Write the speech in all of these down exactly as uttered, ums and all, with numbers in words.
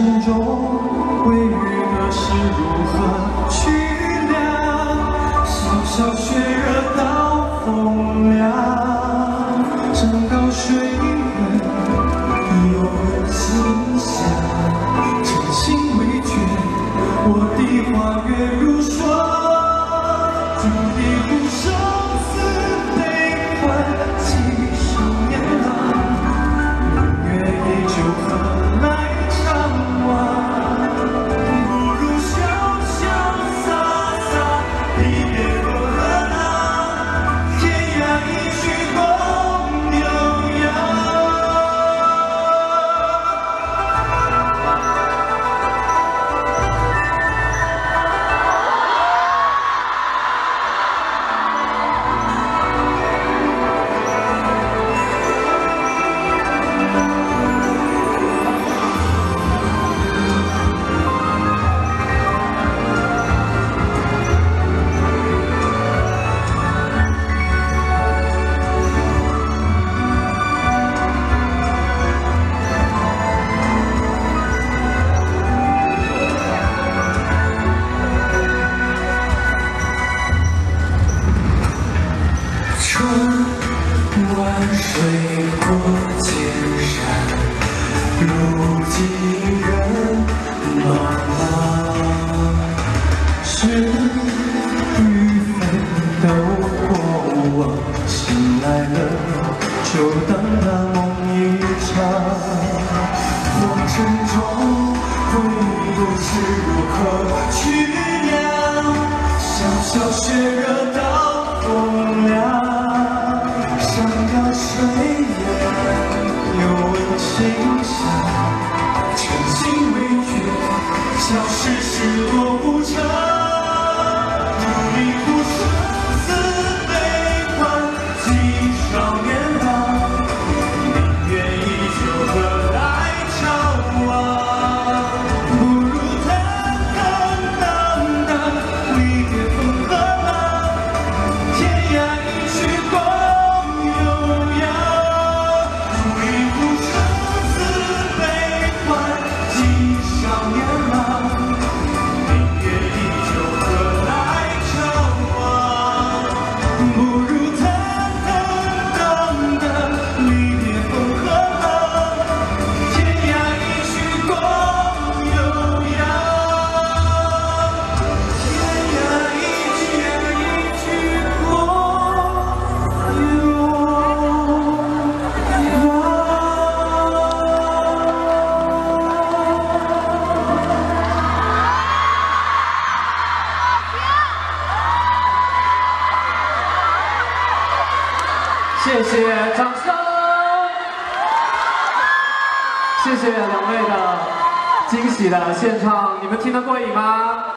程中，归于何时如何去量？小小血热到风凉，山高水远，有人心香。真心未决，我的花月如霜，注定无生死悲欢，几十年郎，明月依旧何来？ 万水过千山，如今人茫茫。是与非都过往，醒来了就当它梦一场。红尘中回忆又是如何去量？小小血热到风凉。 水远又闻清香，真心未决，消逝是多无常。如一壶生死悲欢，几少年郎，明月依旧何来怅望？不如坦坦荡荡，离别风和浪，天涯一曲光。 谢谢掌声，谢谢两位的惊喜的献唱，你们听得过瘾吗？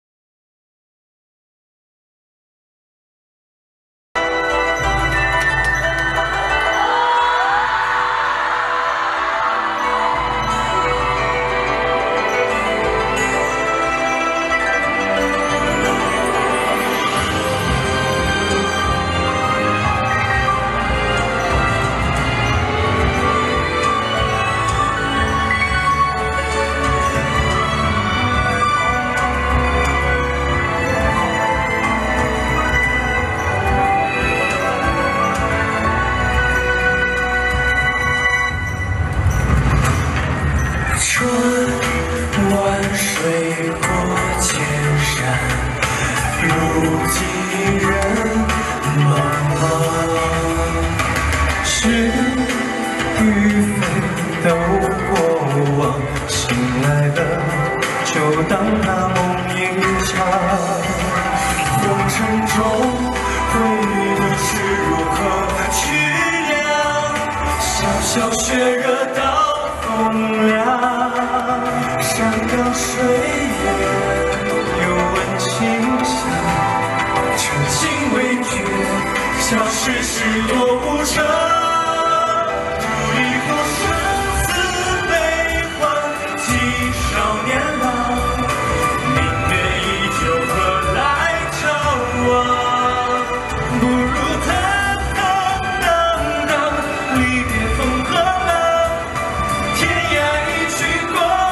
万水过千山，如今人茫茫。是与非都过往，醒来了就当它梦一场。红尘中回忆的是如何去量？小小血热到风凉。 山高水远，又闻清香，真心未决，消逝是多无常。如一壶生死悲欢，几少年郎，明月依旧何来怅望？不如坦坦荡荡，离别风和浪，天涯一曲光。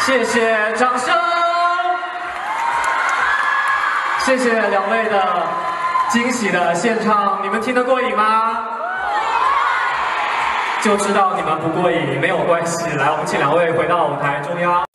谢谢掌声，谢谢两位的惊喜的献唱，你们听得过瘾吗？就知道你们不过瘾，没有关系。来，我们请两位回到舞台中央。